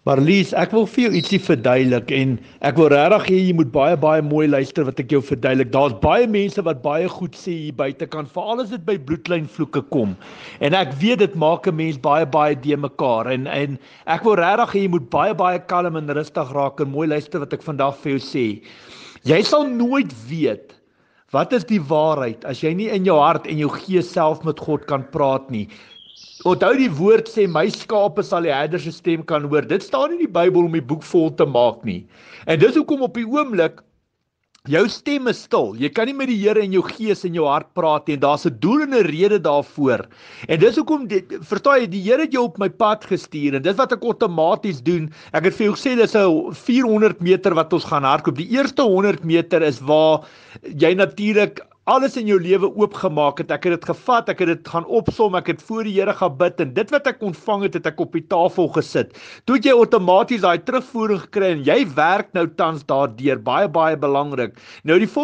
Marlize, ek wil vir jou ietsie verduidelik en ek wil regtig hê jy moet baie mooi luister wat ek jou verduidelik. Daar's baie mense wat baie goed sê hier buitekant, veral as dit by Bloedlyn vloeke kom. En ek weet dit maak 'n mens baie de mekaar en ek wil regtig hê jy moet baie kalm en rustig raak en mooi luister wat ek vandag vir jou sê. Jy sal nooit weet wat is die waarheid as jy nie in jou hart en jou gees self met God kan praat nie. Onthou die woord sê, my skape sal die herder se stem kan hoor. Dit staan nie in die Bybel om die boek vol te maak nie. En dis hoekom op die oomblik, jou stem is stil. Jy kan nie met die Here in jou gees en jou hart praat nie. En daar's 'n doel en 'n rede daarvoor. En dis hoekom, verstaan jy, die Here het jou op my pad gestuur. En dis wat ek outomaties doen. Ek het vir jou gesê, dis 'n 400 meter wat ons gaan hardloop. Die eerste 100 meter is waar jy natuurlik alles in jou lewe oopgemaak het. Ek het dit gevat, ek het dit gaan opsom, ek het voor die Here gaan bid en dit wat ek ontvang het, het ek op die tafel gesit. Toe het jy outomaties daai terugvoering gekry en jy werk nou tans daardeur, baie belangrik. Nou die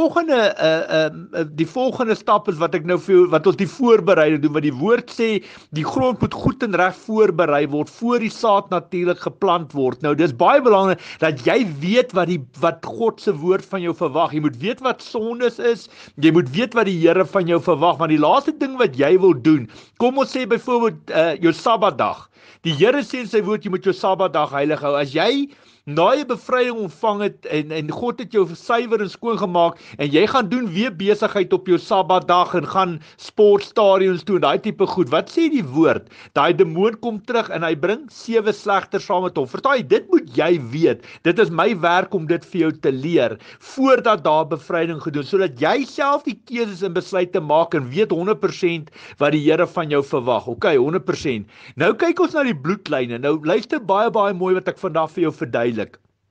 volgende stap is wat ek nou vir jou, wat ons die voorbereiding doen, wat die woord sê, die grond moet goed en reg voorberei word, voor die saad natuurlik geplant word. Nou dis baie belangrik dat jy weet wat God se woord van jou verwag. Jy moet weet wat sondes is, jy moet weet wat die Here van jou verwag, want die laaste ding wat jy wil doen, kom ons sê byvoorbeeld jou Sabbatdag. Die Here sê in sy woord, jy moet jou Sabbatdag heilig hou. As jy na jy bevryding ontvang het en God het jou suiwer en skoon gemaak en jy gaan doen weer besigheid op jou Sabbatdag en gaan sportstadions toe en daai tipe goed. Wat sê die woord? Daai demoon kom terug en hy bring 7 slegters saam met hom. Verstaan jy? Dit moet jy weet. Dit is my werk om dit vir jou te leer voordat daar bevryding gedoen, sodat jy self die keuses en besluite maak en weet 100% wat die Here van jou verwag. OK, 100%. Nou kyk ons na die bloedlyne. Nou luister baie mooi wat ek vandag vir jou verduidelik.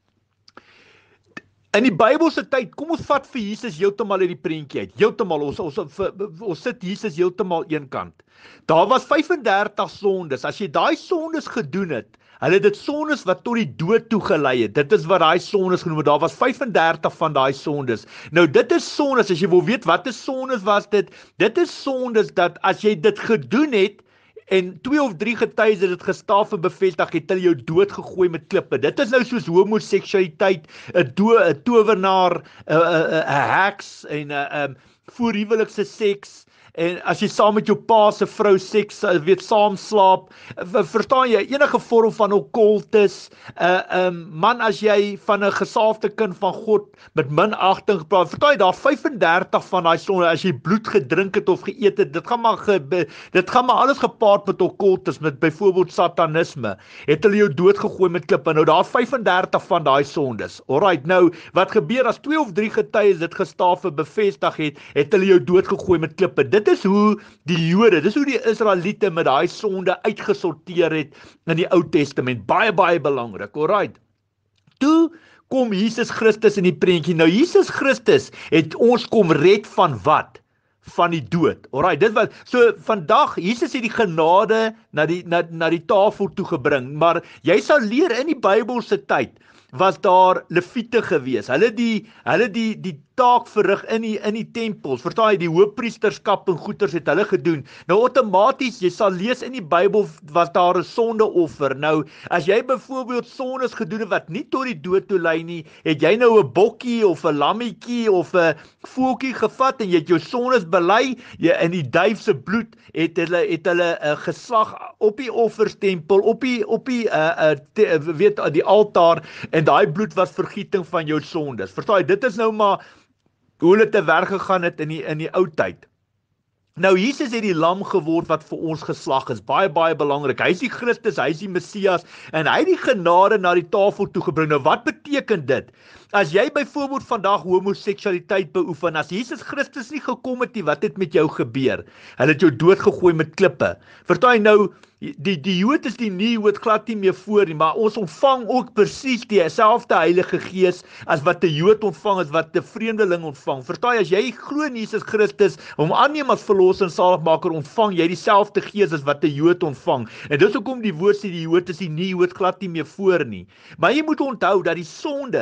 In die Bybelse tyd, kom ons vat vir Jesus heeltemal uit die prentjie uit. Heeltemal, ons sit Jesus heeltemal een kant. Daar was 35 sondes. As jy daai sondes gedoen het, hulle het dit sondes wat tot die dood toe gelei het. Dit is wat daai sondes genoem het. Daar was 35 van daai sondes. Nou dit is sondes, as jy wil weet wat is sondes was dit. Dit is sondes dat as jy dit gedoen het, en 2 of 3 getuies het dit gestaaf en bevestig, het hulle jou dood gegooi met klippe. Dit is nou soos homoseksualiteit, 'n towenaar, 'n heks en 'n voorhuwelikse seks. En as jy saam met jou pa se vrou seks, saam slaap, verstaan jy, enige vorm van okkultus, man, as jy van 'n gesaafde kind van God met minagting praat, verstaan jy, daar 35 van daai sonde, as jy bloed gedrink het of geëet het, dit gaan maar alles gepaard met okkultus, met byvoorbeeld satanisme, het hulle jou doodgegooi met klippe. Nou daar 35 van daai sondes. Alright, nou, wat gebeur as 2 of 3 getuies dit gestaaf en bevestig het hulle jou doodgegooi met klippe. Dit is hoe die Jode, dis hoe die Israeliete met daai sonde uitgesorteer het in die Ou Testament. Baie belangrik, alright. Toe kom Jesus Christus in die prentjie. Nou Jesus Christus het ons kom red van wat? Van die dood. Alright, dit wat, so vandag, Jesus het die genade na die tafel toe gebring, maar jy sal leer in die Bybelse tyd, was daar leviete gewees. Hulle die taak verrig in die tempels. Verstaan jy, die hoofpriesterskap en goeters het hulle gedoen. Nou outomaties, jy sal lees in die Bybel, was daar 'n sondeoffer. Nou, as jy byvoorbeeld sondes gedoen het wat nie tot die dood toe lei nie, het jy nou 'n bokkie of 'n lammetjie of 'n voeltjie gevat en jy het jou sondes bely, in die duif se bloed het hulle 'n geslag op die offerstempel, op die altaar, en daai bloed was vergieting van jou sondes. Verstaan jy, dit is nou maar hoe hulle te werk gegaan het in die ou tyd. Nou Jesus het die lam geword wat vir ons geslag is, baie belangrik. Hy is die Christus, hy is die Messias, en hy het die genade na die tafel toe gebring. Nou wat beteken dit? As jy byvoorbeeld vandag homoseksualiteit beoefen, as Jesus Christus nie gekom het nie, wat het met jou gebeur? Hulle het jou doodgegooi met klippe. Verstaan jy nou, die Jood is die nie Jood glad nie meer voor nie, maar ons ontvang ook presies dieselfde Heilige Gees as wat 'n Jood ontvang, as wat 'n vreemdeling ontvang. Verstaan jy, as jy glo in Jesus Christus, hom aanneem as verlosser en saligmaker, ontvang jy dieselfde Gees as wat 'n Jood ontvang. En dis hoekom die woord sê die Jood is die nie Jood glad nie meer voor nie. Maar jy moet onthou dat die sonde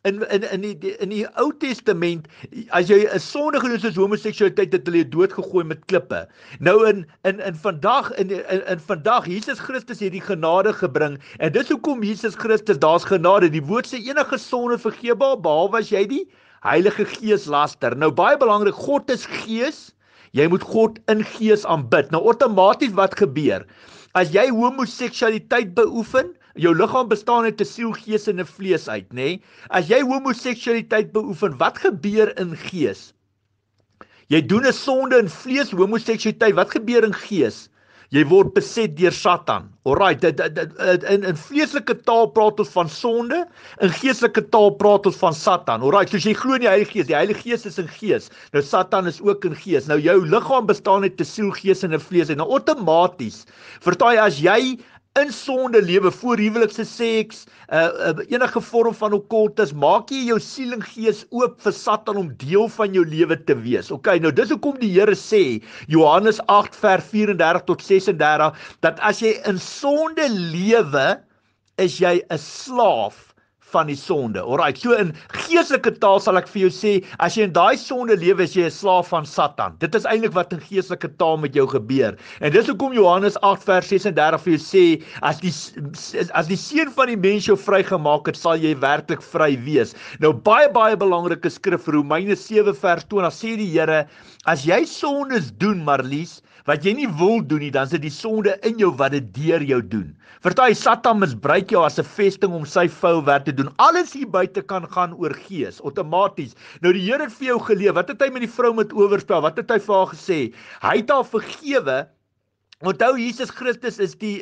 in die Ou Testament, as jy 'n sonde gedoen soos homoseksualiteit, het hulle jou doodgegooi met klippe. Nou in vandag, Jesus Christus het die genade gebring, en dis hoekom Jesus Christus, daar's genade. Die woord sê enige sonde vergeefbaar, behalwe as jy die Heilige Gees laster. Nou baie belangrik, God is gees, jy moet God in gees aanbid. Nou outomaties wat gebeur? As jy homoseksualiteit beoefen, jou liggaam bestaan uit 'n siel, gees en 'n vlees uit, nê? Nee? As jy homoseksualiteit beoefen, wat gebeur in gees? Jy doen 'n sonde in vlees, homoseksualiteit, wat gebeur in gees? Jy word beset deur Satan. Alright, in vleeslike taal praat ons van sonde, in geestelike taal praat ons van Satan. Alright, soos jy glo in die Heilige Gees is in gees. Nou Satan is ook in gees. Nou jou liggaam bestaan uit 'n siel, gees en 'n vlees. En nou outomaties, vertaai as jy in sonde lewe, voor huwelikse seks, enige vorm van okkultus, maak jy jou siel en gees oop vir Satan om deel van jou lewe te wees. Okay, nou dis hoekom die Here sê, Johannes 8 vers 34 tot 36, dat as jy in sonde lewe, is jy 'n slaaf van die sonde. Alright, so in geestelike taal sal ek vir jou sê, as jy in daai sonde lewe, is jy 'n slaaf van Satan. Dit is eintlik wat in geestelike taal met jou gebeur. En dis hoekom Johannes 8 vers 36 vir jou sê, as die seun van die mens jou vrygemaak het, sal jy werklik vry wees. Nou baie belangrike skrif, Romeine 7 vers 20, sê die Here, as jy sondes doen, Marlize, wat jy nie wil doen nie, dan is dit die sonde in jou wat dit deur jou doen. Vertaai, Satan misbruik jou as 'n vesting om sy vuil werk te doen. Alles hier buite kan gaan oor gees, outomaties. Nou die Here het vir jou geleef, wat het hy met die vrou met oorspel, wat het hy vir haar gesê? Hy het haar vergewe. Onthou, Jesus Christus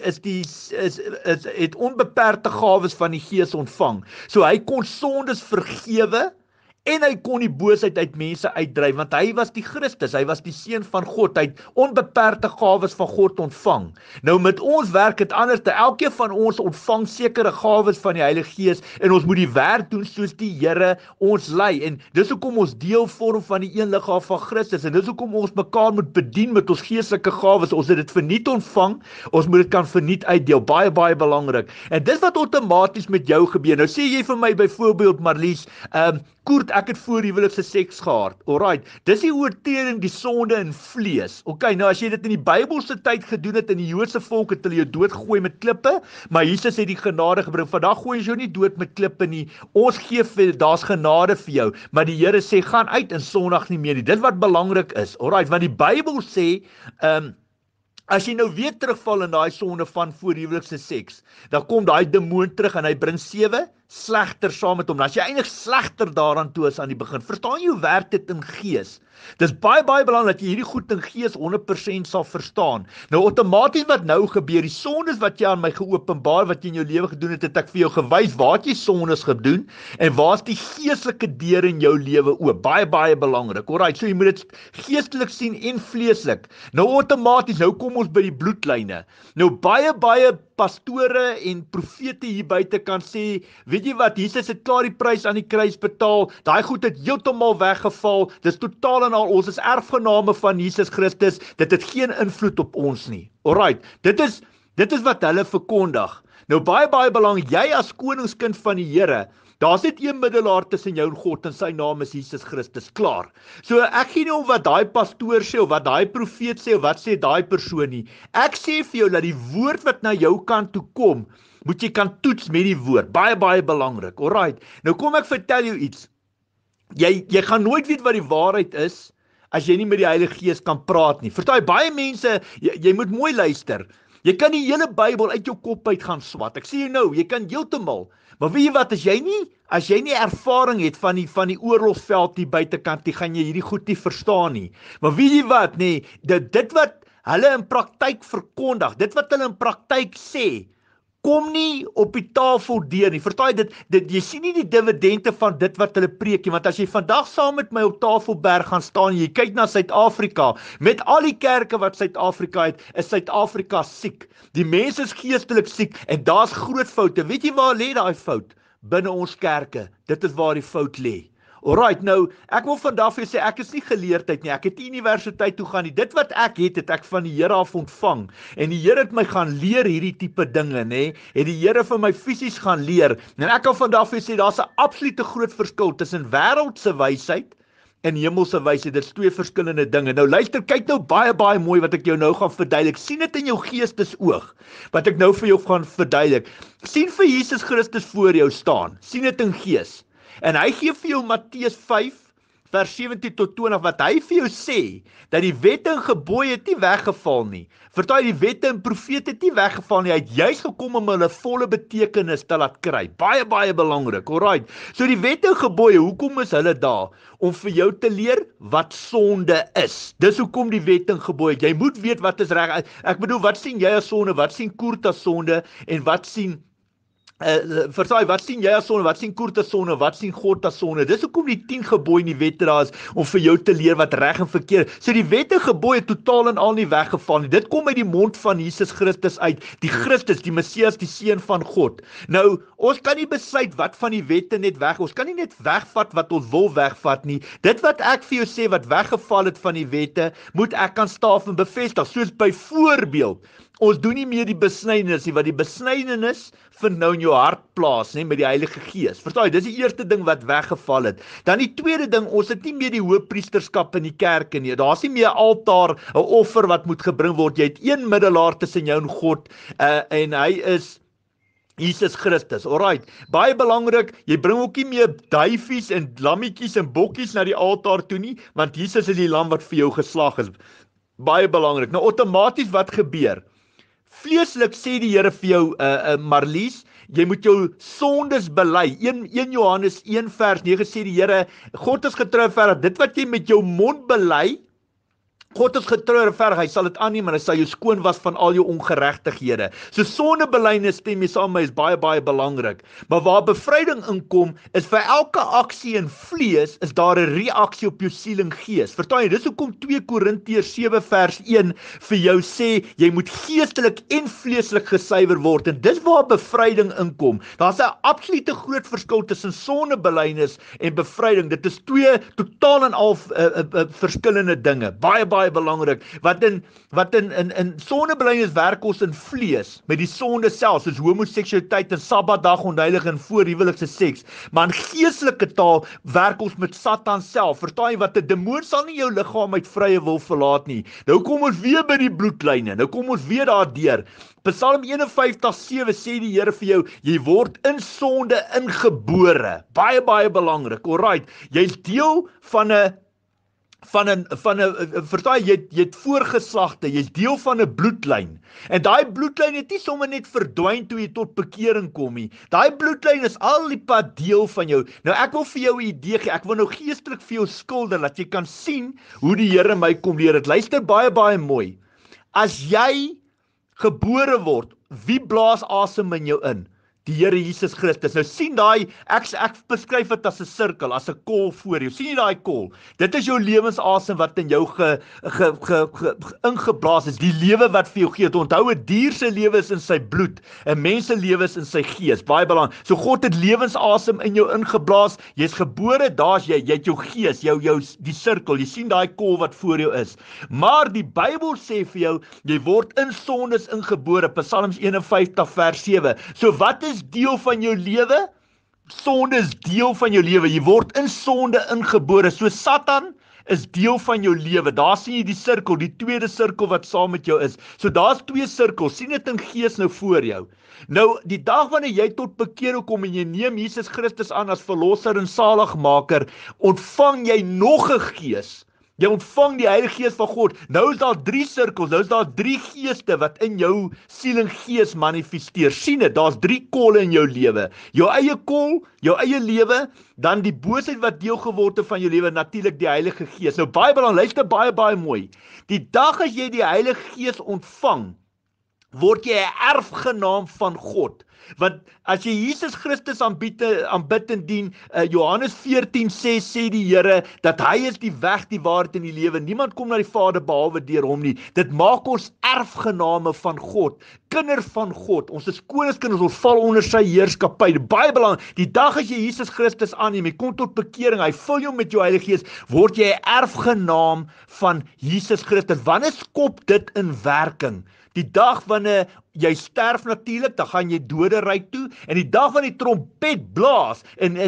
het onbeperkte gawes van die Gees ontvang. So hy kon sondes vergewe, en hy kon die boosheid uit mense uitdryf, want hy was die Christus, hy was die seun van God, hy het onbeperkte gawes van God ontvang. Nou met ons werk het anders, elkeen van ons ontvang sekere gawes van die Heilige Gees, en ons moet die werk doen soos die Here ons lei, en dis hoekom ons deel vorm van die een liggaam van Christus, en dis hoekom ons mekaar moet bedien met ons geestelike gawes. Ons het dit verniet ontvang, ons moet dit kan verniet uitdeel, baie belangrik, en dis wat outomaties met jou gebeur. Nou sê jy vir my byvoorbeeld, Marlize, Koert, ek het voor huwelikse seks gehad. Alright, dis die oortreding, die sonde in vlees. Okay, nou as jy dit in die Bybelse tyd gedoen het, in die Joodse volk het hulle jou doodgegooi met klippe, maar Jesus het die genade gebring. Vandag gooi jy jou nie dood met klippe nie. Ons gee vir, daar's genade vir jou, maar die Here sê, gaan uit en sondig nie meer nie. Dit wat belangrik is. Alright, want die Bybel sê, as jy nou weer terugval in daai sonde van voorhuwelikse seks, dan kom daai demoon terug en hy bring 7 slegter saam met hom. Dan as jy eintlik slegter daaraan toe is aan die begin, verstaan jy hoe werk dit in gees? Dis baie belangrik dat jy hierdie goed in gees 100% sal verstaan. Nou outomaties wat nou gebeur, die sondes wat jy aan my geopenbaar, wat jy in jou lewe gedoen het, het ek vir jou gewys waar het jy sondes gedoen en waar's die geestelike deur in jou lewe oop. Baie belangrik. Alright, so jy moet dit geestelik sien en vleeslik. Nou outomaties, nou kom ons by die bloedlyne. Nou baie pastore en profete hier buite kan sê, weet jy wat, Jesus het klaar die prys aan die kruis betaal, daai goed het heeltemal weggeval, dis totaal en al, ons is erfgename van Jesus Christus, dit het geen invloed op ons nie. Alright, dit is wat hulle verkondig. Nou baie belangrik, jy as koningskind van die Here, daar's net een middelaar tussen jou en God en sy naam is Jesus Christus, klaar. So ek gee nie om wat daai pastoor sê of wat daai profeet sê of wat sê daai persoon nie. Ek sê vir jou dat die woord wat na jou kant toe kom, moet jy kan toets met die woord. Baie belangrik. Alright. Nou kom ek vertel jou iets. Jy gaan nooit weet wat die waarheid is as jy nie met die Heilige Gees kan praat nie. Verstaan, baie mense, jy moet mooi luister. Jy kan die hele Bybel uit jou kop uit gaan swat. Ek sê jou nou, jy kan heeltemal. Maar weet jy wat, as jy nie ervaring het van die oorlogsveld die buitekant, die gaan jy hierdie goed nie verstaan nie. Maar weet jy wat, nee, dit wat hulle in praktyk verkondig, dit wat hulle in praktyk sê, kom nie op die tafel deur nie. Verstaan jy, jy sien nie die dividende van dit wat hulle preek nie, want as jy vandag saam met my op Tafelberg gaan staan, jy kyk na Suid-Afrika, met al die kerke wat Suid-Afrika het, is Suid-Afrika siek. Die mense is geestelik siek, en daar's groot foute. Weet jy waar lê daai fout? Binne ons kerke. Dit is waar die fout lê. Alright, nou, ek wil vandag vir jou sê, ek is nie geleerdheid nie, ek het nie universiteit toe gaan nie, dit wat ek het ek van die Here af ontvang, en die Here het my gaan leer hierdie tipe dinge, nê, het die Here vir my fisies gaan leer, en ek kan vandag vir jou sê, daar's 'n absolute groot verskil tussen wêreldse wysheid en hemelse wysheid, dit is twee verskillende dinge. Nou luister, kyk nou baie mooi wat ek jou nou gaan verduidelik, sien dit in jou geestesoog, wat ek nou vir jou gaan verduidelik, sien vir Jesus Christus voor jou staan, sien dit in gees, en hy gee vir jou Matteus 5, vers 17 tot 20, wat hy vir jou sê, dat die wette en gebooie het nie weggeval nie. Verstaan, die wette en profete het nie weggeval nie, hy het juist gekom om hulle volle betekenis te laat kry. Baie belangrik, alright. So die wette en gebooie, hoekom is hulle daar? Om vir jou te leer wat sonde is. Dis hoekom die wette en gebooie. Jy moet weet wat is reg. Ek bedoel, wat sien jy as sonde, wat sien Koert as sonde, en wat sien wat sien jy as sonde, wat sien Koert as sonde, wat sien God as sonde? Dis hoekom die 10 gebooie in die wette daar is, om vir jou te leer wat reg en verkeerd. So die wette en gebooie totaal en al nie weggeval nie. Dit kom uit die mond van Jesus Christus uit, die Christus, die Messias, die Seun van God. Nou, ons kan nie besluit wat van die wette net weg, ons kan nie net wegvat wat ons wil wegvat nie. Dit wat ek vir jou sê, wat weggeval het van die wette, moet ek kan staaf en bevestig, soos byvoorbeeld, ons doen nie meer die besnydenis nie, want die besnydenis vind nou in jou hart plaas, met die Heilige Gees. Verstaan jy, dis die eerste ding wat weggeval het. Dan die tweede ding, ons het nie meer die hoëpriesterskap in die kerke nie. Daar's nie meer 'n altaar, 'n offer wat moet gebring word. Jy het een middelaar tussen jou en God, en hy is Jesus Christus. Alright, baie belangrik, jy bring ook nie meer duifies en lammetjies en bokkies na die altaar toe nie, want Jesus is die lam wat vir jou geslag is. Baie belangrik. Nou outomaties wat gebeur? Vleeslik sê die Here vir jou, Marlize, jy moet jou sondes bely. 1 Johannes 1 vers 9 sê die Here, God is getrou en regverdig, dit wat jy met jou mond bely, God is getrou en regverdig, hy sal dit aanneem en hy sal jou skoon was van al jou ongeregtighede. So sondebelydenis, stem jy saam met my, is baie belangrik. Maar waar bevryding inkom, is vir elke aksie in vlees, is daar 'n reaksie op jou siel en gees. Verstaan jy, dis hoekom 2 Korintiërs 7 vers 1 vir jou sê, jy moet geestelik en vleeslik gesuiwer word, en dis waar bevryding inkom. Daar's 'n absolute groot verskil tussen sondebelydenis en bevryding. Dit is twee totaal en al verskillende dinge. Baie belangrik, wat in sondebelydenis werk ons in vlees, met die sonde self, soos homoseksualiteit en sabbatdag onheilig en voorhuwelikse seks, maar in geestelike taal werk ons met Satan self. Verstaan jy, wat 'n demoon sal nie jou liggaam uit vrye wil verlaat nie. Nou kom ons weer by die bloedlyne, nou kom ons weer daardeur. Psalm 51:7 sê die Here vir jou, jy word in sonde ingebore. Baie belangrik, alright, jy's deel van 'n verstaan jy het voorgeslagte, jy's deel van 'n bloedlyn, en daai bloedlyn het nie sommer net verdwyn toe jy tot bekering kom nie, daai bloedlyn is al die pad deel van jou. Nou ek wil vir jou 'n idee gee, ek wil nou geestelik vir jou skilder, dat jy kan sien hoe die Here my kom leer het. Luister baie mooi, as jy gebore word, wie blaas asem in jou in? Die Here Jesus Christus. Nou sien daai, ek beskryf dit as 'n sirkel, as 'n kol voor jou. Sien jy daai kol? Dit is jou lewensasem wat in jou ingeblaas is, die lewe wat vir jou gee. Onthou, 'n dier se lewe is in sy bloed, 'n mens se lewe is in sy gees. Baie belangrik. So God het lewensasem in jou ingeblaas, jy's gebore, daar's jy het jou gees, die sirkel, jy sien daai kol wat voor jou is. Maar die Bybel sê vir jou, jy word in sondes ingebore, Psalms 51 vers 7. So wat is deel van jou lewe? Sonde is deel van jou lewe. Jy word in sonde ingebore. So Satan is deel van jou lewe. Daar sien jy die sirkel, die tweede sirkel wat saam met jou is. So daar's 2 sirkels. Sien dit in gees nou voor jou. Nou, die dag wanneer jy tot bekering kom en jy neem Jesus Christus aan as verlosser en saligmaker, ontvang jy nog 'n gees. Jy ontvang die Heilige Gees van God. Nou is daar 3 sirkels, nou is daar 3 geeste wat in jou siel en gees manifesteer. Sien dit, daar's 3 kolle in jou lewe. Jou eie kol, jou eie lewe, dan die boosheid wat deel geword het van jou lewe, natuurlik die Heilige Gees. Nou baie belangrik, luister baie mooi. Die dag as jy die Heilige Gees ontvang, word jy 'n erfgenaam van God. Want as jy Jesus Christus aanbid en dien, Johannes 14 sê die Here, dat hy is die weg, die waarheid en die lewe. Niemand kom na die Vader behalwe deur hom nie. Dit maak ons erfgename van God, kinders van God. Ons is koningskinders, ons val onder sy heerskappy. Baie belangrik, die dag as jy Jesus Christus aanneem, jy kom tot bekering, hy vul jou met jou Heilige Gees, word jy 'n erfgenaam van Jesus Christus. Wanneer skop dit in werking? Die dag wanneer jy sterf natuurlik, dan gaan jy doderyk toe, en die dag wanneer die trompet blaas,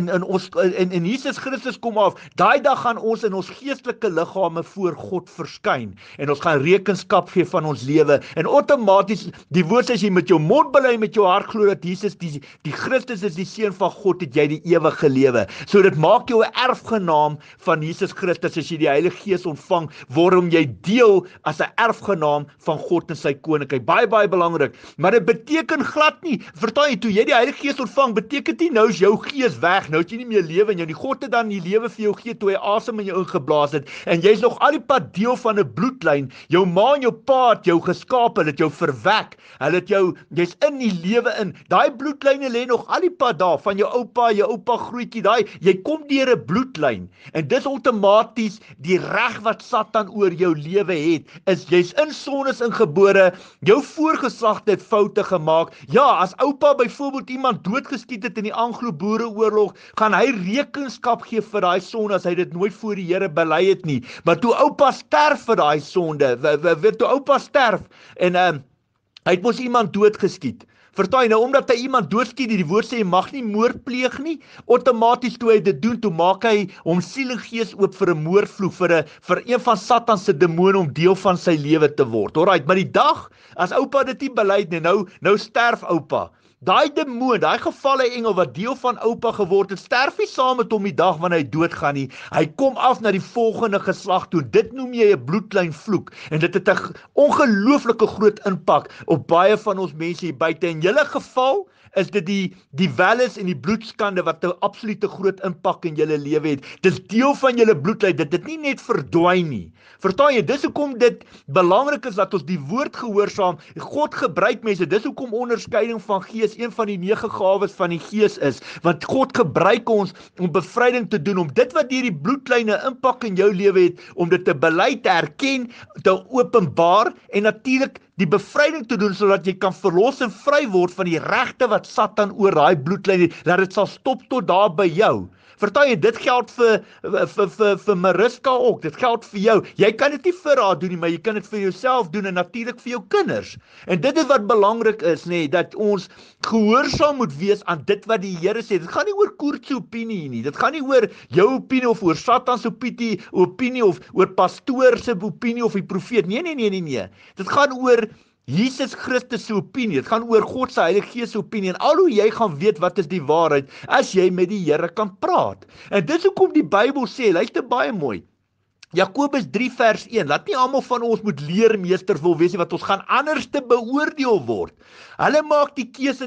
en Jesus Christus kom af, daai dag gaan ons in ons geestelike liggame voor God verskyn, en ons gaan rekenskap gee van ons lewe, en outomaties, die woord sê, as jy met jou mond bely, met jou hart glo dat Jesus, die Christus is die seun van God, het jy die ewige lewe. So dit maak jou 'n erfgenaam van Jesus Christus. As jy die Heilige Gees ontvang, word jy deel as 'n erfgenaam van God en sy koninkryk. Baie belangrik. Maar dit beteken glad nie, verstaan jy, toe jy die Heilige Gees ontvang, beteken nie nou is jou gees weg, nou het jy nie meer lewe in jou nie. God het dan die lewe vir jou gee toe hy asem in jou ingeblaas het, en jy's nog al die pad deel van 'n bloedlyn. Jou ma en jou pa het jou geskaap, hulle het jou verwek, hulle het jou, jy's in die lewe in. Daai bloedlyne lê nog al die pad daar, van jou oupa grootjie, jy kom deur 'n bloedlyn, en dis outomaties die reg wat Satan oor jou lewe het, is jy's in sondes ingebore, jou voorgeslagte het foute gemaak. Ja, as oupa byvoorbeeld iemand doodgeskiet het in die Anglo-Boereoorlog, gaan hy rekenskap gee vir daai sonde as hy dit nooit voor die Here bely het nie. Maar toe oupa sterf vir daai sonde, toe oupa sterf, en hy het mos iemand doodgeskiet. Verstaan jy, nou omdat hy iemand doodskiet, die woord sê, jy mag nie moord pleeg nie, outomaties toe hy dit doen, toe maak hy hom siel en gees oop vir 'n moordvloek, vir een van Satan se demone om deel van sy lewe te word. Alright, maar die dag, as oupa dit nie bely het nie, nou sterf oupa. Daai demoon, daai gevalle engel wat deel van oupa geword het, sterf nie saam met hom die dag wanneer hy doodgaan nie. Hy kom af na die volgende geslag toe. Dit noem jy 'n bloedlyn vloek. En dit het 'n ongelooflike groot impak op baie van ons mense hier buite. In julle geval is dit die welles en die bloedskande wat 'n absolute groot impak in julle lewe het. Dis deel van julle bloedlyn, dit het nie net verdwyn nie. Verstaan jy, dis hoekom dit belangrik is dat ons die woord gehoorsaam. God gebruik mense, dis hoekom onderskeiding van gees een van die 9 gawes van die gees is, want God gebruik ons om bevryding te doen, om dit wat deur die bloedlyne impak in jou lewe het, om dit te bely, te erken, te openbaar, en natuurlik die bevryding te doen, sodat jy kan verlos en vry word van die regte wat Satan oor daai bloedlyn het, dat dit sal stop tot daar by jou. Verstaan jy, dit geld vir Mariska ook, dit geld vir jou. Jy kan dit nie vir haar doen nie, maar jy kan dit vir jouself doen, en natuurlik vir jou kinders. En dit is wat belangrik is, dat ons gehoorsaam moet wees aan dit wat die Here sê. Dit gaan nie oor Koert se opinie nie, dit gaan nie oor jou opinie, of oor Satan se opinie, of oor pastoor se opinie, of die profeet. Nee. Dit gaan oor Jesus Christus se opinie, dit gaan oor God se Heilige Gees se opinie, en al hoe jy gaan weet wat is die waarheid, as jy met die Here kan praat. En dis hoekom die Bybel sê, luister baie mooi, Jakobus 3 vers 1, laat nie almal van ons moet leermeesters wil wees, wat ons gaan anders te beoordeel word. Hulle maak die keuse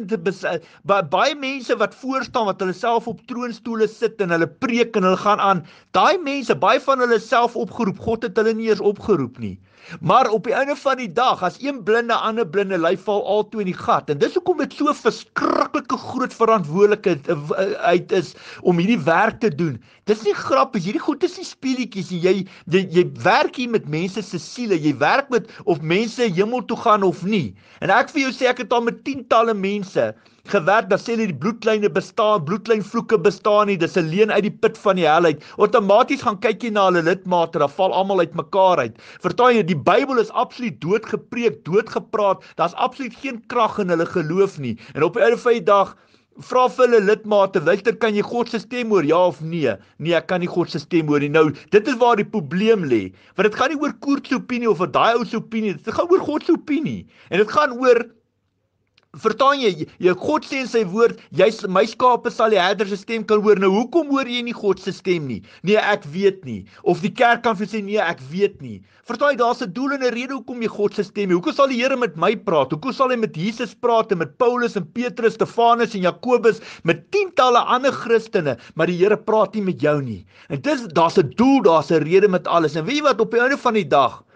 baie mense wat voorstaan, wat hulle self op troonstoele sit, en hulle preek, en hulle gaan aan, daai mense, baie van hulle self opgeroep, God het hulle nie eens opgeroep nie. Maar op die einde van die dag, as een blinde, ander blinde, hy val altoe in die gat. En dis hoekom dit so verskriklike groot verantwoordelikheid is om hierdie werk te doen. Dis nie grappies, hierdie goed is nie speelietjies. Jy werk hier met mense se siele, jy werk met of mense hemel toe gaan of nie. En ek vir jou sê, ek het al met tientalle mense gewerk, dat sê hulle die bloedlyne bestaan, bloedlynvloeke bestaan nie, dis 'n leuen uit die put van die hel uit. Outomaties gaan kyk jy na hulle lidmate, dan val almal uit mekaar uit. Verstaan jy, die Bybel is absoluut doodgepreek, doodgepraat, daar's absoluut geen krag in hulle geloof nie. En op die einde van die dag, vra vir hulle lidmate, luister, kan jy God se stem hoor, ja of nee? Nee, ek kan nie God se stem hoor nie. Nou, dit is waar die probleem lê. Want dit gaan nie oor Koert se opinie of daai ou se opinie, dit gaan oor God se opinie. En dit gaan oor, verstaan jy, God sê in sy woord, my skape sal die herder se stem kan hoor. Nou, hoekom hoor jy nie God se stem nie? Nee, ek weet nie. Of die kerk kan vir sê, nee, ek weet nie. Verstaan jy, daar's 'n doel en 'n rede hoekom jy God se stem nie. Hoekom sal die Here met my praat? Hoekom sal hy met Jesus praat, en met Paulus en Petrus, Stefanus en Jakobus, met tientalle ander Christene, maar die Here praat nie met jou nie. En daar's 'n doel, daar's 'n rede met alles. En weet jy wat, op die einde van die dag,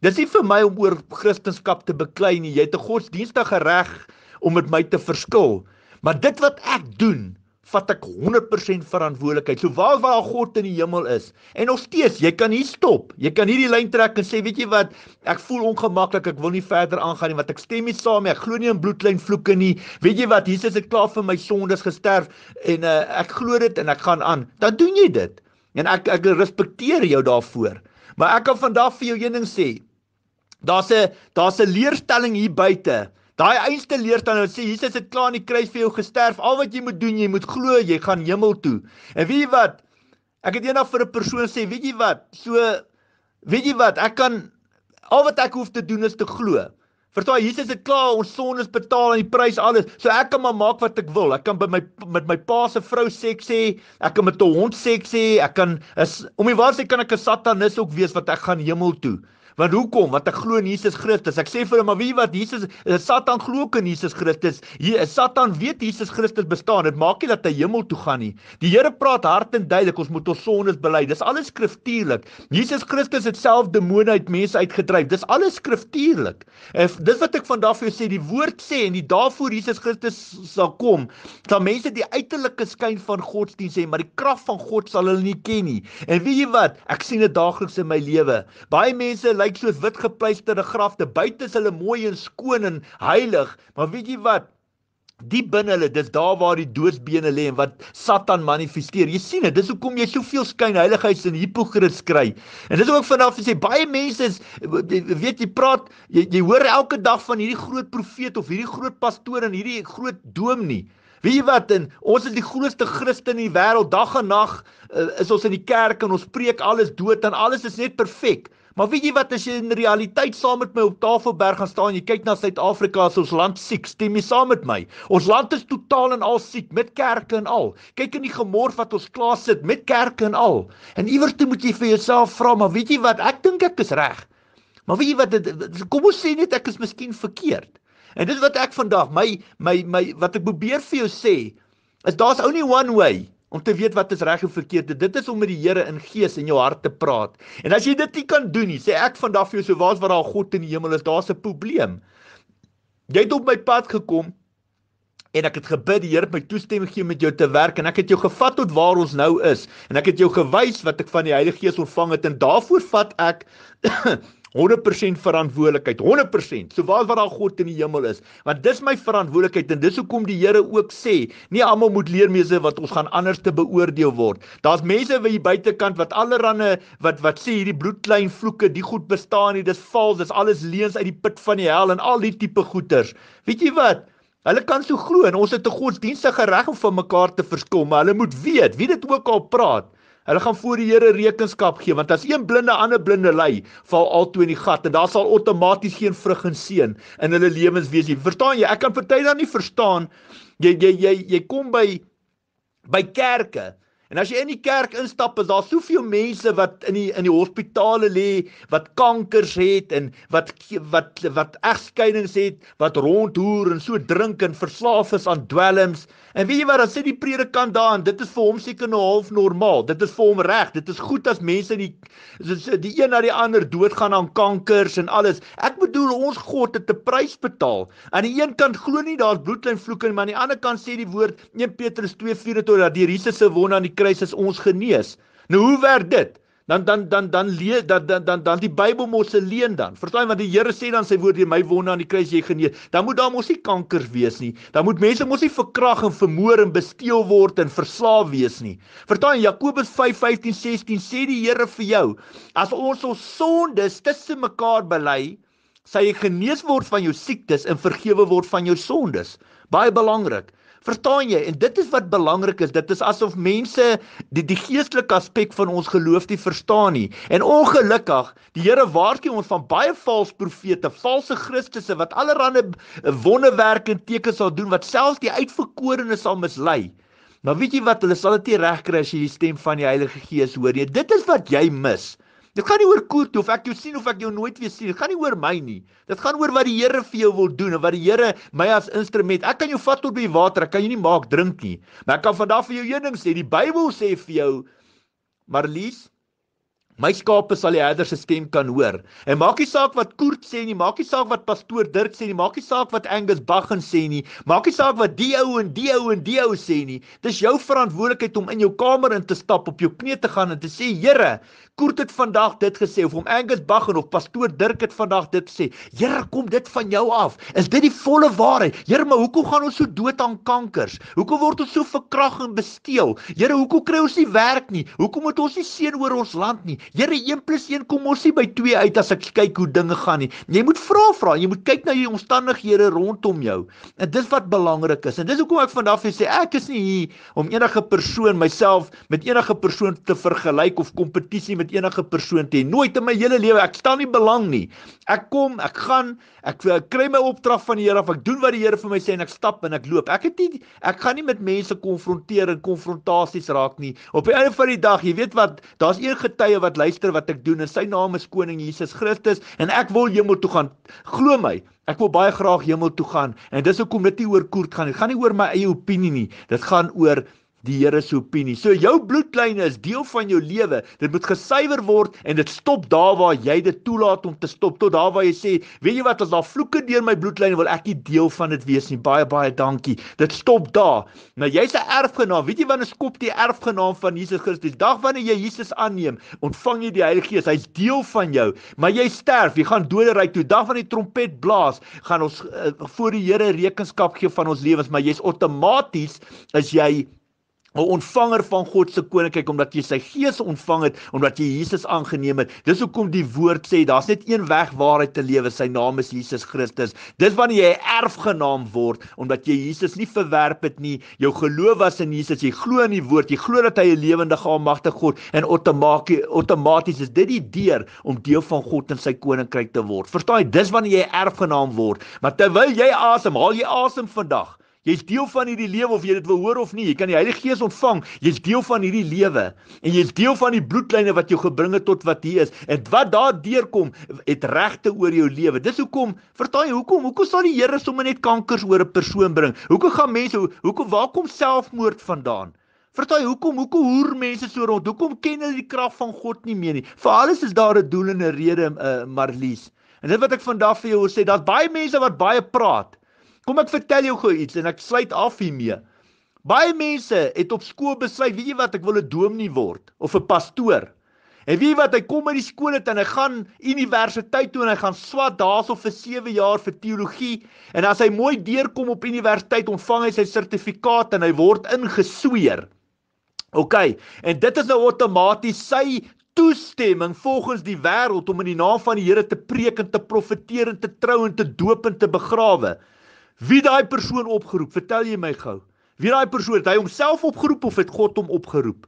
Dis nie vir my om oor Christendom te beklei nie. Jy het 'n godsdienstige reg om met my te verskil. Maar dit wat ek doen, vat ek 100% verantwoordelikheid. So waar God in die hemel is. En nog steeds, jy kan hier stop. Jy kan hier die lyn trek en sê, weet jy wat, ek voel ongemaklik, ek wil nie verder aangaan nie, want ek stem nie saam nie, ek glo nie in Bloedlyn vloeke nie. Weet jy wat, Jesus het klaar vir my sondes gesterf en ek glo dit en ek gaan aan. Dan doen jy dit. En ek respekteer jou daarvoor. Maar ek kan vandag vir jou een ding sê. Daar's 'n leerstelling hier buite. Daai einste leerstelling wat sê Jesus het klaar aan die kruis vir jou gesterf. Al wat jy moet doen, jy moet glo, jy gaan hemel toe. En weet jy wat? Ek het eendag vir 'n persoon sê, weet jy wat? Al wat ek hoef te doen is te glo. Verstaan, Jesus het klaar ons sondes betaal aan die prys alles. So ek kan maar maak wat ek wil. Ek kan met my pa se vrou seks hê, ek kan met 'n hond seks hê, om die waarheid kan ek 'n satanis ook wees wat ek gaan hemel toe. Want hoekom? Want ek glo in Jesus Christus. Ek sê vir hom, maar weet jy wat, Satan glo ook in Jesus Christus. Satan weet Jesus Christus bestaan. Dit maak nie dat hy hemel toe gaan nie. Die Here praat hard en duidelik, ons moet ons sondes bely. Dis alles skriftuurlik. Jesus Christus het self demone uit mense uitgedryf. Dis alles skriftuurlik. Dis wat ek vandag vir jou sê, die woord sê, en die daarvoor Jesus Christus sal kom, sal mense die uiterlike skyn van godsdienst sê, maar die krag van God sal hulle nie ken nie. En weet jy wat? Ek sien dit daagliks in my lewe. Baie mense lyk soos wit gepleisterde grafte, buite is hulle mooi en skoon en heilig, maar weet jy wat? Diep binne hulle, dis daar waar die doodsbene lê en wat Satan manifesteer. Jy sien dit, dis hoekom jy soveel skynheiligheid en hypocriet kry. En dis ook vanaf sê, baie mense is, weet jy praat, jy hoor elke dag van hierdie groot profeet of hierdie groot pastoor en hierdie groot dominee. Weet jy wat, en ons is die grootste Christen in die wêreld, dag en nag is ons in die kerk en ons preek alles dood en alles is net perfek. Maar weet jy wat, as jy in realiteit saam met my op Tafelberg gaan staan, jy kyk na Suid-Afrika, as ons land siek, stem jy saam met my. Ons land is totaal en al siek, met kerke en al. Kyk in die gemors wat ons klaar sit, met kerke en al. En iewers toe moet jy vir jouself vra, maar weet jy wat, ek dink ek is reg. Maar weet jy wat, kom ons sê net, ek is miskien verkeerd. En dit wat ek vandag, wat ek probeer vir jou sê, is daar's only one way, om te weet wat is reg en verkeerd. Dit is om met die Here in gees in jou hart te praat. En as jy dit nie kan doen nie, sê ek vandag vir jou, so waar daar God in die hemel is, daar's 'n probleem. Jy het op my pad gekom, en ek het gebid, die Here het my toestemming gegee met jou te werk, en ek het jou gevat tot waar ons nou is, en ek het jou gewys wat ek van die Heilige Gees ontvang het, en daarvoor vat ek 100% verantwoordelikheid, 100%, so waar daar God in die hemel is, want dis my verantwoordelikheid, en dis hoekom die Here ook sê, nie almal moet leermeester wat ons gaan anders te beoordeel word. Daar's mense by die buitekant wat allerhande, wat sê hierdie Bloedlyn vloeke, die goed bestaan nie, dis vals, dis alles leuns uit die put van die hel, en al die tipe goeters. Weet jy wat? Hulle kan so glo, en ons het 'n godsdienstige reg om van mekaar te verskil, maar hulle moet weet, wie dit ook al praat, hulle gaan voor die Here rekenskap gee, want as een blinde ander blinde lei, val albei in die gat, en daar sal outomaties geen vrug en seën in hulle lewens wees nie. Verstaan jy? Ek kan party dan nie verstaan, jy kom by kerke, en as jy in die kerk instap, is daar soveel mense wat in die hospitale lê, wat kankers het, en wat egskeidings het, wat rondhoer, en so drink, en verslaaf is aan dwelms, en weet jy wat, dan sê die predikant daar, en dit is vir hom seker nou half normaal, dit is vir hom reg, dit is goed as mense die een na die ander doodgaan aan kankers en alles. Ek bedoel, ons God het 'n prys betaal. Aan die een kant glo nie daar's Bloedlyn vloeke, maar aan die ander kant sê die woord 1 Petrus 2:24 dat deur Jesus se wonde aan die kruis is ons genees. Nou hoe werk dit? Dan die Bybel mos 'n leuen dan. Verstaan, want die Here sê dan sy woord, deur my wonde aan die kruis jy genees. Dan moet daar mos nie kankers wees nie. Dan moet mense mos nie verkrag en vermoor en besteel word en verslaaf wees nie. Verstaan, Jakobus 5:15-16 sê die Here vir jou, as ons sondes tussen mekaar bely, sal jy genees word van jou siektes en vergewe word van jou sondes. Baie belangrik. Verstaan jy? En dit is wat belangrik is. Dit is asof mense die geestelike aspek van ons geloof nie verstaan nie. En ongelukkig, die Here waarsku ons van baie valse profete, valse Christusse wat allerhande wonderwerke en tekens sal doen wat selfs die uitverkorenes sal mislei. Maar weet jy wat? Hulle sal dit nie reg kry as jy die stem van die Heilige Gees hoor nie. Dit is wat jy mis. Dit gaan nie oor koert of ek jou sien of ek jou nooit weer sien. Dit gaan nie oor my nie. Dit gaan oor wat die Here vir jou wil doen en wat die Here my as instrument. Ek kan jou vat tot by die water, ek kan jou nie maak drink nie. Maar ek kan vandag vir jou een ding sê. Die Bybel sê vir jou, Marlize, My skape sal die herder se stem kan hoor. En maak nie saak wat Koert sê nie, maak nie saak wat pastoor Dirk sê nie, maak nie saak wat Angus Baggen sê nie, maak nie saak wat die ou en die ou en die ou sê nie. Dis jou verantwoordelikheid om in jou kamer in te stap, op jou knie te gaan en te sê, Here, Koert het vandag dit gesê, of om Angus Baggen of pastoor Dirk het vandag dit gesê. Here, kom dit van jou af? Is dit die volle waarheid? Here, maar hoekom gaan ons so dood aan kankers? Hoekom word ons so verkragt en besteel? Here, hoekom kry ons nie werk nie? Hoekom moet ons nie seën oor ons land nie? Here, 1+1 kom ons nie by 2 uit as ek kyk hoe dinge gaan nie. Jy moet vra, jy moet kyk na die omstandighede rondom jou. En dis wat belangrik is. En dis hoekom ek vandag vir sê, ek is nie hier om enige persoon, myself, met enige persoon te vergelyk of kompetisie met enige persoon te hê. Nooit in my hele lewe, ek stel nie belang nie. Ek kom, ek gaan, ek kry my opdrag van die Here af, ek doen wat die Here vir my sê en ek stap en ek loop. Ek gaan nie met mense konfronteer en konfrontasies raak nie. Op die einde van die dag, jy weet wat, daar's een getuie wat luister wat ek doen en sy naam is Koning Jesus Christus en ek wil hemel toe gaan. Glo my, ek wil baie graag hemel toe gaan en dis hoekom dit nie oor Koert gaan. Dit gaan nie oor my eie opinie nie. Dit gaan oor die Here se opinie. So jou bloedlyne is deel van jou lewe. Dit moet gesuiwer word en dit stop daar waar jy dit toelaat om te stop. Tot daar waar jy sê, weet jy wat, as daar vloeke deur my bloedlyne wil ek nie deel van dit wees nie. Baie, baie dankie. Dit stop daar. Nou jy's 'n erfgenaam. Weet jy wanneer skop die erfgenaam van Jesus Christus? Dag wanneer jy Jesus aanneem, ontvang jy die Heilige Gees. Hy's deel van jou. Maar jy sterf, jy gaan doderyk toe. Dag wanneer die trompet blaas, gaan ons voor die Here rekenskap gee van ons lewens, maar jy's outomaties is jy 'n ontvanger van God se koninkryk, omdat jy sy Gees ontvang het, omdat jy Jesus aangeneem het. Dis hoekom die woord sê, daar's net een weg waarheid te lewe, sy naam is Jesus Christus. Dis wanneer jy 'n erfgenaam word, omdat jy Jesus nie verwerp het nie, jou geloof was in Jesus, jy glo in die woord, jy glo dat hy 'n lewendige almagtige God, en outomaties is dit die deur om deel van God in sy koninkryk te word. Verstaan jy, dis wanneer jy 'n erfgenaam word, maar terwyl jy asem, haal jy asem vandag. Jy's deel van hierdie lewe of jy dit wil hoor of nie. Jy kan die Heilige Gees ontvang. Jy's deel van hierdie lewe en jy's deel van die bloedlyne wat jou gebring het tot wat hier is. En wat daar deurkom, het regte oor jou lewe. Dis hoekom, verstaan jy, hoekom sal die Here sommer net kankers oor 'n persoon bring? Hoekom gaan mense, waar kom selfmoord vandaan? Verstaan jy, hoekom hoer mense so rond? Hoekom ken hulle die krag van God nie meer nie? Vir alles is daar 'n doel en 'n rede, Marlize. En dit wat ek vandag vir jou wil sê, daar's baie mense wat baie praat. Kom ek vertel jou gou iets en ek sluit af hiermee. Baie mense het op skool besluit, weet jy wat, ek wil 'n dominee word of 'n pastoor. En weet jy wat, hy kom by die skool uit en hy gaan universiteit toe en hy gaan swat daarso vir 7 jaar vir teologie. En as hy mooi deurkom op universiteit, ontvang hy sy sertifikaat en hy word ingesweer. OK, en dit is nou outomaties sy toestemming volgens die wêreld om in die naam van die Here te preek en te profeteer en te trou en te doop en te begrawe. Wie daai persoon opgeroep? Vertel jy my gou. Wie daai persoon, het hy homself opgeroep of het God hom opgeroep?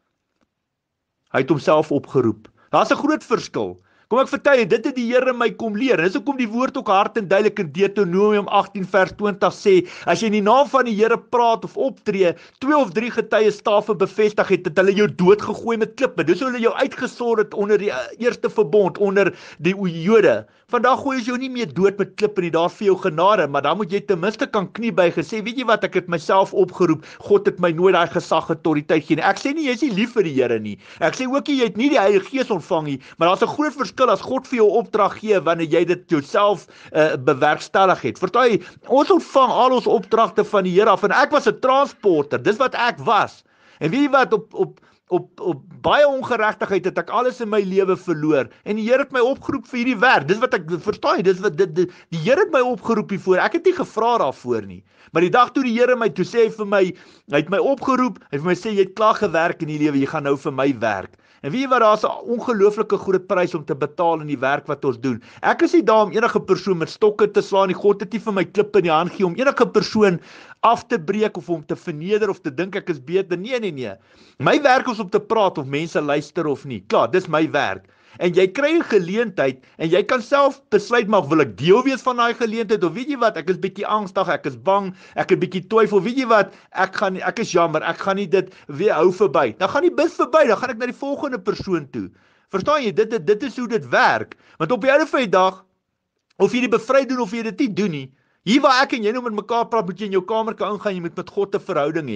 Hy het homself opgeroep. Daar's 'n groot verskil. Kom ek vertel jy, dit het die Here my kom leer. Dis hoekom die woord ook hard en duidelik in Deuteronomium 18 vers 20 sê, as jy in die naam van die Here praat of optree, 2 of 3 getuies stawe bevestig het hulle jou doodgegooi met klippe. Dis hoe hulle jou uitgesort het onder die eerste verbond, onder die Jode. Vandag gooi jy jou nie meer dood met klippe nie, daar vir jou genade, maar dan moet jy ten minste kan kniebuig en sê, weet jy wat, ek het myself opgeroep, God het my nooit daai gesag autoriteit gegee nie. Ek sê nie, jy is nie lief vir die Here nie. Ek sê ook nie, jy het nie die Heilige Gees ontvang nie, maar daar's 'n groot verskil as God vir jou opdrag gee, wanneer jy dit jouself bewerkstellig het. Verstaan jy, ons ontvang al ons opdragte van die Here af, en ek was 'n transporter, dis wat ek was. En weet jy wat, op baie ongeregtigheid het ek alles in my lewe verloor, en die Here het my opgeroep vir hierdie werk. Dis wat ek, verstaan jy, dis wat die Here het my opgeroep hiervoor. Ek het nie gevra daarvoor nie. Maar die dag toe die Here my toe sê hy vir my, hy het my opgeroep, hy het vir my sê, jy het klaar gewerk in die lewe, jy gaan nou vir my werk. En weet jy wat, daar's 'n ongelooflike groot prys om te betaal in die werk wat ons doen. Ek is nie daar om enige persoon met stokke te slaan nie. God het nie vir my klippe in die hand gegee om enige persoon af te breek of om te verneder of te dink ek is beter. Nee. My werk is om te praat of mense luister of nie. Klaar, dis my werk. En jy kry 'n geleentheid en jy kan self besluit, maar wil ek deel wees van daai geleentheid, of weet jy wat, ek is bietjie angstig, ek is bang, ek het bietjie twyfel, weet jy wat, ek is jammer, ek gaan nie dit weer hou verby. Dan gaan die bus verby, dan gaan ek na die volgende persoon toe. Verstaan jy, dit is hoe dit werk. Want op die einde van die dag, of jy dit bevry doen of jy dit nie doen nie, hier waar ek en jy nou met mekaar praat, moet jy in jou kamer kan ingaan, jy moet met God 'n verhouding hê.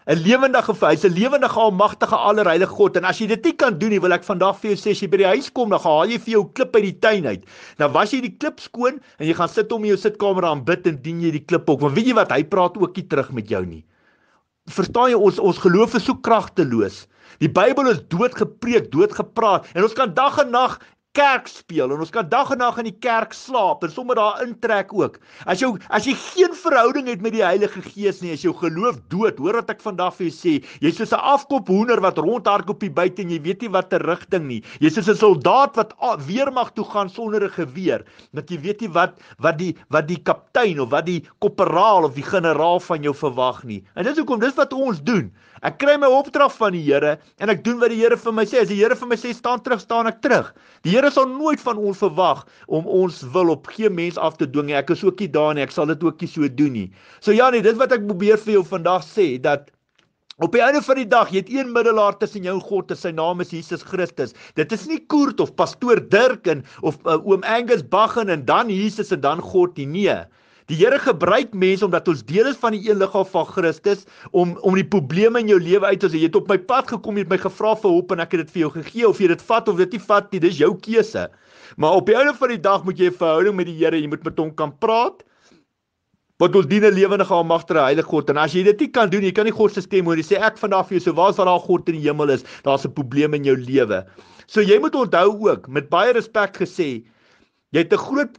'n lewendige, hy's 'n lewendige, almagtige, allerheilige God. En as jy dit nie kan doen nie, wil ek vandag vir jou sê, as jy by die huis kom, dan haal jy vir jou klip uit die tuin uit. Dan was jy die klip skoon en jy gaan sit om in jou sitkamer aan bid en dien jy die klip ook. Want weet jy wat, hy praat ook nie terug met jou nie. Verstaan jy, ons geloof is so kragteloos. Die Bybel is dood gepreek, dood gepraat en ons kan dag en nag kerk speel en ons kan dag en nag in die kerk slaap en sommer daar intrek ook. As jy geen verhouding het met die Heilige Gees nie, is jou geloof dood. Hoor wat ek vandag vir jou sê. Jy's soos 'n afkop hoender wat rondhardloop die buite en jy weet nie wat 'n rigting nie. Jy's soos 'n soldaat wat weermag toe gaan sonder 'n geweer, dat jy weet nie wat die kaptein of wat die korporaal of die generaal van jou verwag nie. En dis hoekom, dis wat ons doen. Ek kry my opdrag van die Here en ek doen wat die Here vir my sê. As die Here vir my sê staan terug, staan ek terug. Die Here sal nooit van ons verwag om ons wil op geen mens af te dwing nie. Ek is ook nie daar nie, ek sal dit ook nie so doen nie. So ja nee, dit wat ek probeer vir jou vandag sê, dat op die einde van die dag, jy het een middelaar tussen jou en God, en sy naam is Jesus Christus. Dit is nie Koert of pastoor Dirk of oom Angus Baggen en dan Jesus en dan God nie, nee. Die Here gebruik mense omdat ons deel is van die een liggaam van Christus om die probleme in jou lewe uit te sê. Jy het op my pad gekom, jy het my gevra vir hulp en ek het dit vir jou gegee, of jy dit vat of dit nie vat nie, dis jou keuse. Maar op die einde van die dag moet jy 'n verhouding met die Here, jy moet met hom kan praat, want ons dien 'n lewendige, almagtige, heilige God. En as jy dit nie kan doen, jy kan nie God se stem hoor. Jy sê ek vandag vir jou, so waar is daar God in die hemel is, daar's 'n probleem in jou lewe. So jy moet onthou ook, met baie respek gesê, jy het 'n groot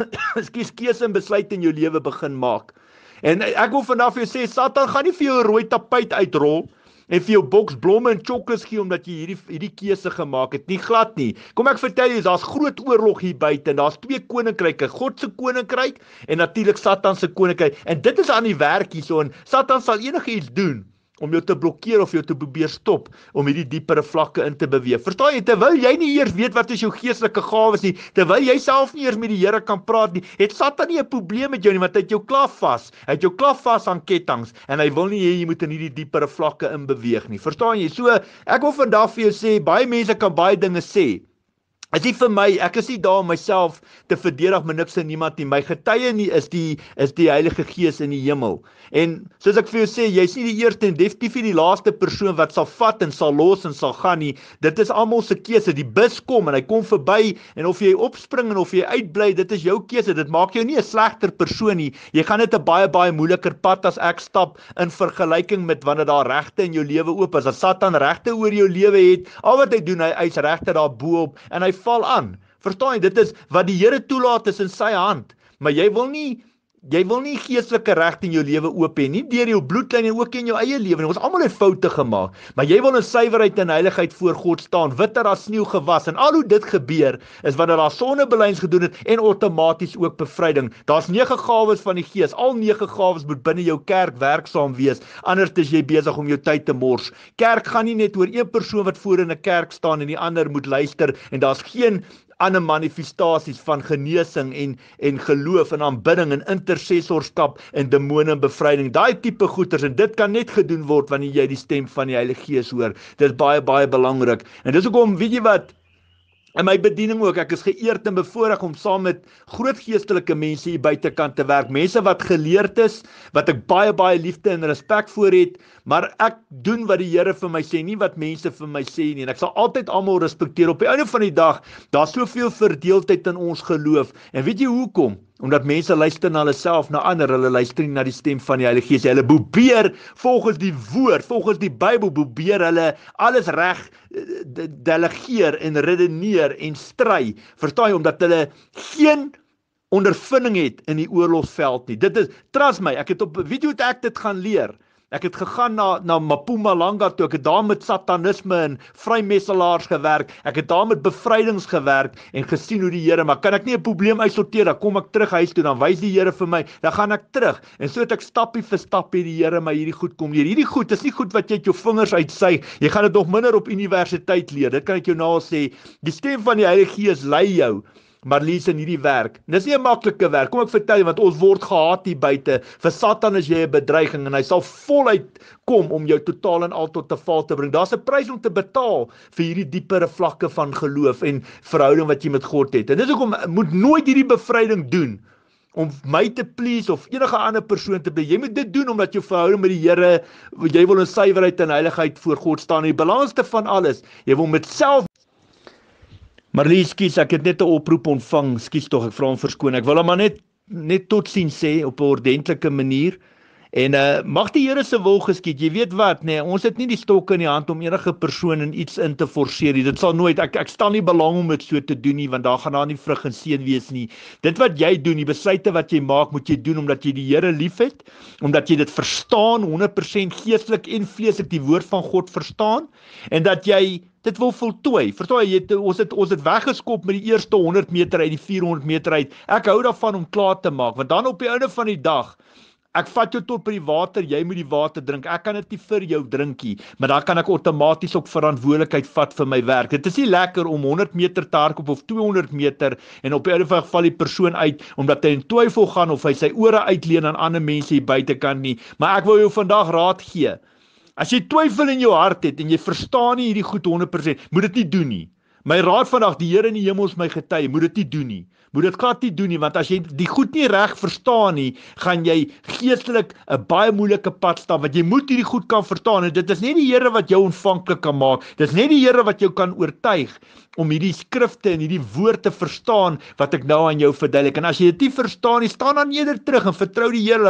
keuse en besluit in jou lewe begin maak. En ek wil vandag vir jou sê, Satan gaan nie vir jou 'n rooi tapuit uitrol en vir jou boks blomme en chocolates gee omdat jy hierdie keuse gemaak het. Nie glad nie. Kom ek vertel jou, daar's groot oorlog hier buite en daar's twee koninkryke, God se koninkryk en natuurlik Satan se koninkryk. En dit is aan die werk hierso en Satan sal enigiets doen om jou te blokkeer of jou te probeer stop om hierdie diepere vlakke in te beweeg. Verstaan jy, terwyl jy nie eers weet wat is jou geestelike gawes nie, terwyl jy self nie eers met die Here kan praat nie, het Satan nie 'n probleem met jou nie, want hy het jou klaar vas. Hy het jou klaar vas aan kettinge en hy wil nie hê jy moet in hierdie diepere vlakke in beweeg nie. Verstaan jy? So, ek wil vandag vir jou sê, baie mense kan baie dinge sê. Is nie vir my, ek is nie daar om myself te verdedig met niks en niemand nie. My getuie nie is die Heilige Gees in die hemel. En soos ek vir jou sê, jy's nie die eerste en definitief nie die laaste persoon wat sal vat en sal los en sal gaan nie. Dit is almal se keuse. Die bus kom en hy kom verby en of jy opspring en of jy uitbly, dit is jou keuse. Dit maak jou nie 'n slegter persoon nie. Jy gaan net 'n baie moeiliker pad as ek stap in vergelyking met wanneer daar regte in jou lewe oop is. As Satan regte oor jou lewe het, al wat hy doen, hy's regte daar bo-op en hy val aan. Verstaan jy, dit is wat die Here toelaat is in sy hand, maar jy wil nie geestelike reg in jou lewe oop hê, nie deur jou bloedlyn en ook in jou eie lewe nie. Ons almal het foute gemaak, maar jy wil in suiwerheid en heiligheid voor God staan, witter as sneeu gewas. En al hoe dit gebeur is wanneer daar sondebelyns gedoen het en outomaties ook bevryding. Daar's 9 gawes van die Gees. Al 9 gawes moet binne jou kerk werksaam wees. Anders is jy besig om jou tyd te mors. Kerk gaan nie net oor een persoon wat voor in 'n kerk staan en die ander moet luister en daar's geen ander manifestasies van genesing en geloof en aanbidding en intercessorskap en demonenbevryding. Daai tipe goeters, en dit kan net gedoen word wanneer jy die stem van die Heilige Gees hoor. Dit is baie belangrik. En dis hoekom, weet jy wat, in my bediening ook, ek is geëerd en bevoorreg om saam met groot geestelike mense hier buitekant te werk. Mense wat geleerd is, wat ek baie liefde en respek voor het, maar ek doen wat die Here vir my sê, nie wat mense vir my sê nie. En ek sal altyd almal respekteer. Op die einde van die dag, daar's soveel verdeeldheid in ons geloof. En weet jy hoekom? Omdat mense luister na hulle self, na ander, hulle luister nie na die stem van die Heilige Gees. Hulle probeer volgens die woord, volgens die Bybel, probeer hulle alles reg delegeer en redeneer en stry. Verstaan jy, omdat hulle geen ondervinding het in die oorlogsveld nie. Dit is, trust my, ek het weet jy hoe ek dit gaan leer? Ek het gegaan na Mpumalanga toe, ek het daar met satanisme en vrymesselaars gewerk, ek het daar met bevrydings gewerk en gesien hoe die Here, maar kan ek nie 'n probleem uitsorteer, dan kom ek terug huis toe, dan wys die Here vir my, dan gaan ek terug, en so het ek stappie vir stappie die Here my hierdie goed kom leer. Hierdie goed is nie goed wat jy uit jou vingers uitsuig, jy gaan dit nog minder op universiteit leer, dit kan ek jou nou al sê. Die stem van die Heilige Gees lei jou, Marlize, in hierdie werk. Dis nie 'n maklike werk, kom ek vertel jy, want ons word gehaat hier buite. Vir Satan is jy 'n bedreiging en hy sal voluit kom om jou totaal en al tot 'n val te bring. Daar's 'n prys om te betaal vir hierdie diepere vlakke van geloof en verhouding wat jy met God het. En dis hoekom moet nooit hierdie bevryding doen om my te please of enige ander persoon te please. Jy moet dit doen omdat jou verhouding met die Here, jy wil in suiwerheid en heiligheid voor God staan. En die belangrikste van alles, jy wil met self. Marlize, skies, ek het net 'n oproep ontvang. Skies tog, ek vra om verskoning. Ek wil hom maar net totsiens sê op 'n ordentlike manier. En mag die Here se wil geskied. Jy weet wat, nee, ons het nie die stokke in die hand om enige persoon in iets in te forceer nie. Dit sal nooit, ek stel nie belang om dit so te doen nie, want daar gaan daar nie vrug en seën wees nie. Dit wat jy doen, die besluite wat jy maak, moet jy doen omdat jy die Here liefhet, omdat jy dit verstaan 100% geestelik en vleeslik die woord van God verstaan, en dat jy dit wil voltooi. Verstaan jy, ons het weggeskop met die eerste 100 meter uit die 400 meter uit. Ek hou daarvan om klaar te maak, want dan op die einde van die dag, ek vat jou tot by die water, jy moet die water drink. Ek kan dit nie vir jou drinkie, maar dan kan ek outomaties ook verantwoordelikheid vat vir my werk. Dit is nie lekker om 100 meter te hardloop of 200 meter en op die einde van val die persoon uit omdat hy in twyfel gaan of hy sy ore uitleen aan ander mense hier buitekant nie. Maar ek wil jou vandag raad gee. As jy twyfel in jou hart het en jy verstaan nie hierdie goed 100%, moet dit nie doen nie. My raad vandag, die Here in die hemel is my getuie, moet dit nie doen nie. Moet dit glad nie doen nie, want as jy die goed nie reg verstaan nie, gaan jy geestelik 'n baie moeilike pad stap, want jy moet hierdie goed kan verstaan, en dit is net die Here wat jou ontvanklik kan maak, dit is net die Here wat jou kan oortuig, om hierdie skrifte en hierdie woord te verstaan, wat ek nou aan jou verduidelik, en as jy dit nie verstaan nie, staan dan eerder terug, en vertrou die Here,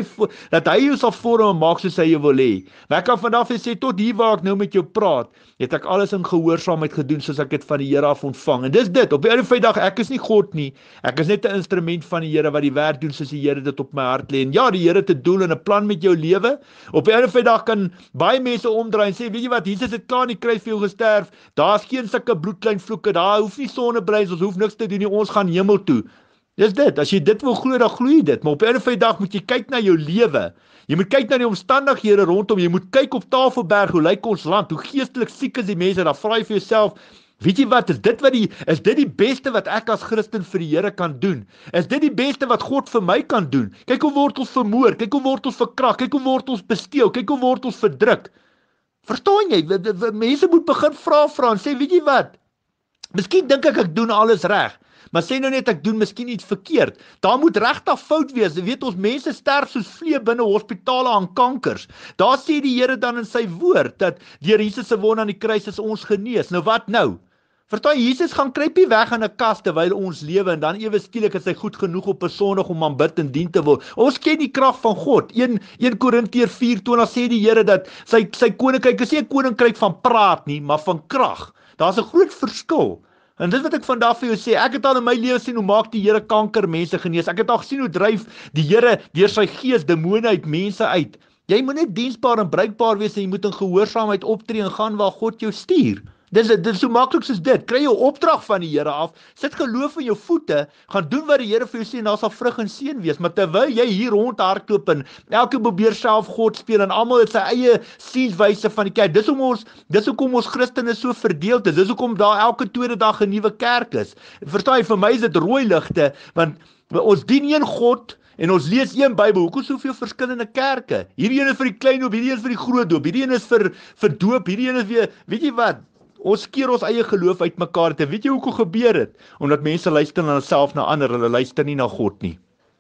dat hy jou sal vorm en maak soos hy jou wil hê. Maar ek kan vandag sê, tot hier waar ek nou met jou praat, het ek alles in gehoorsaamheid gedoen, soos ek het van die Here af ontvang, en dis dit, op die einde van die dag, ek is nie God nie, ek is net 'n instrument van die Here, wat die werk doen, soos die Here dit op my hart lê, en ja, die Here te doel en 'n plan met jou lewe, op die einde van die dag kan baie mense omdraai en sê, weet jy wat, Jesus het klaar in die kruis vir jou gesterf, daar's geen sulke Bloedlyn vloeke, daar hoef nie sonnebryns, ons hoef niks te doen nie, ons gaan hemel toe. Dis dit, as jy dit wil glo, dan glo jy dit, maar op die einde van die dag moet jy kyk na jou lewe, jy moet kyk na die omstandighede rondom, jy moet kyk op Tafelberg, hoe lyk ons land, hoe geestelik siek is die mense, dan vra jy vir jouself, weet jy wat, is dit die beste wat ek as Christen vir die Here kan doen? Is dit die beste wat God vir my kan doen? Kyk hoe word ons vermoor, kyk hoe word ons verkrag, kyk hoe word ons besteel, kyk hoe word ons verdruk. Verstaan jy, mense moet begin vra en sê, weet jy wat, miskien dink ek doen alles reg, maar sê nou net ek doen miskien iets verkeerd. Daar moet regtig fout wees. Jy weet, ons mense sterf soos vlee binne hospitale aan kankers. Daar sê die Here dan in sy woord dat deur Jesus se wonde aan die kruis is ons genees. Nou wat nou? Verstaan jy, Jesus gaan kruipie weg in 'n kas terwyl ons lewe, en dan ewe skielik is hy goed genoeg op 'n Sondag om aanbid en dien te word. Ons ken die krag van God. 1 Korintiërs 4:20 sê die Here dat sy koninkryk is nie 'n koninkryk van praat nie, maar van krag. Daar's 'n groot verskil. En dit wat ek vandag vir jou sê, ek het al in my lewe sien hoe maak die Here kanker mense genees. Ek het al gesien hoe dryf die Here deur sy gees demone uit mense uit. Jy moet net diensbaar en bruikbaar wees, en jy moet in gehoorsaamheid optree en gaan waar God jou stuur. Dit is so maklik soos dit. Kry jou opdrag van die Here af, sit geloof in jou voete, gaan doen wat die Here vir jou sê, en daar sal vrug en seën wees. Maar terwyl jy hier rondhardloop en elke probeer self God speel, en almal het sy eie sienwyse van die kerk. Dis hoekom ons Christene so verdeeld is. Dis hoekom daar elke tweede dag 'n nuwe kerk is. Verstaan jy, vir my is dit rooi ligte, want ons dien een God, en ons lees een Bybel. Hoekom soveel verskillende kerke? Hierdie een is vir die klein doop, hierdie een is vir die groot doop, hierdie een is vir doop, hierdie een is weer, weet jy wat? Ons keer ons eie geloof uit mekaar te. Weet jy hoekom gebeur dit? Omdat mense luister na hulself, na ander, hulle luister nie na God nie.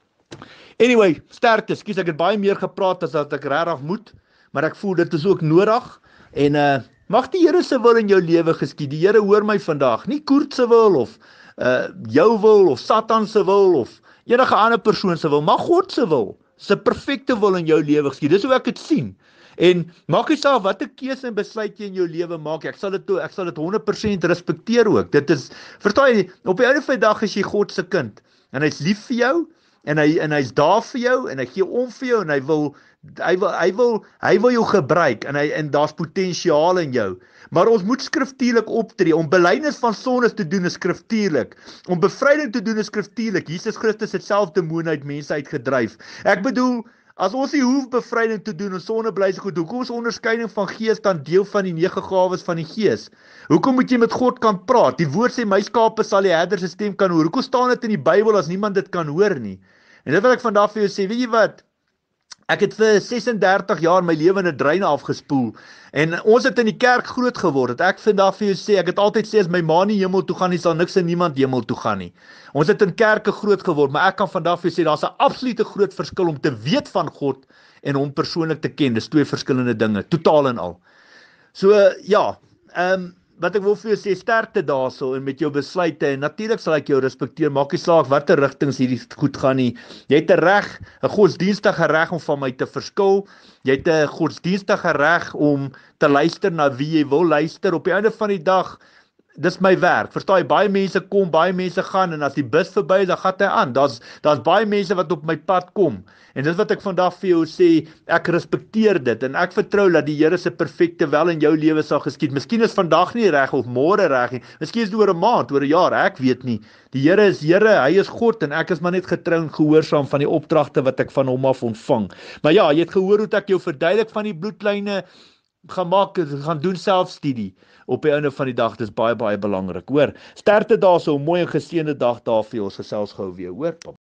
Anyway, sterkte, skies, ek het baie meer gepraat as dat ek regtig moet, maar ek voel dit is ook nodig, en mag die Here se wil in jou lewe geskied. Die Here hoor my vandag, nie Koert se wil, of jou wil, of Satan se wil, of enige ander persoon se wil, maar God se wil. Dis 'n perfekte wil in jou lewe geskied. Dis hoe ek dit sien. En maak jouself watter keuse en besluit jy in jou lewe maak. Ek sal dit 100% respekteer ook. Dit is, verstaan jy, op die einde van die dag is jy God se kind, en hy's lief vir jou, en hy's daar vir jou, en hy gee om vir jou, en hy wil jou gebruik, en daar's potensiaal in jou. Maar ons moet skriftuurlik optree. Om belydenis van sondes te doen is skriftuurlik. Om bevryding te doen is skriftuurlik. Jesus Christus het self demone uit mense uitgedryf. Ek bedoel, as ons nie hoef bevryding te doen en sonneblyse goed, hoekom is onderskeiding van gees dan deel van die 9 gawes van die gees? Hoekom moet jy met God kan praat? Die woord sê, my skape sal die herder se stem kan hoor. Hoekom staan dit in die Bybel as niemand dit kan hoor nie? En dit wat ek vandag vir jou sê, weet jy wat? Ek het vir 36 jaar my lewe in 'n drein afgespoel en ons het in die kerk groot geword. Ek vandag vir jou sê, ek het altyd sê as my ma nie hemel toe gaan nie, sal niks en niemand hemel toe gaan nie. Ons het in kerke groot geword, maar ek kan vandag vir jou sê daar's 'n absolute groot verskil om te weet van God en hom persoonlik te ken. Dis twee verskillende dinge, totaal en al. So ja, wat ek wil vir jou sê, sterkte daarso en met jou besluite en natuurlik sal ek jou respekteer, maak nie saak watter rigtings hierdie goed gaan nie. Jy het 'n reg, 'n godsdienstige reg om van my te verskil. Jy het 'n godsdienstige reg om te luister na wie jy wil luister. Op die einde van die dag, dis my werk. Verstaan jy, baie mense kom, baie mense gaan en as die bus verby is, dan gaan hy aan. Daar's baie mense wat op my pad kom. En dis wat ek vandag vir jou sê, ek respekteer dit en ek vertrou dat die Here se perfekte wil in jou lewe sal geskied. Miskien is vandag nie reg of môre reg nie. Miskien is dit oor 'n maand, oor 'n jaar, ek weet nie. Die Here is Here, hy is God en ek is maar net getrou en gehoorsaam van die opdragte wat ek van hom af ontvang. Maar ja, jy het gehoor hoe ek jou verduidelik van die bloedlyne gaan doen selfstudie op die einde van die dag, dis baie belangrik, hoor. Sterkte daarso, 'n mooi en geseënde dag daar vir ons, gesels gou weer, hoor.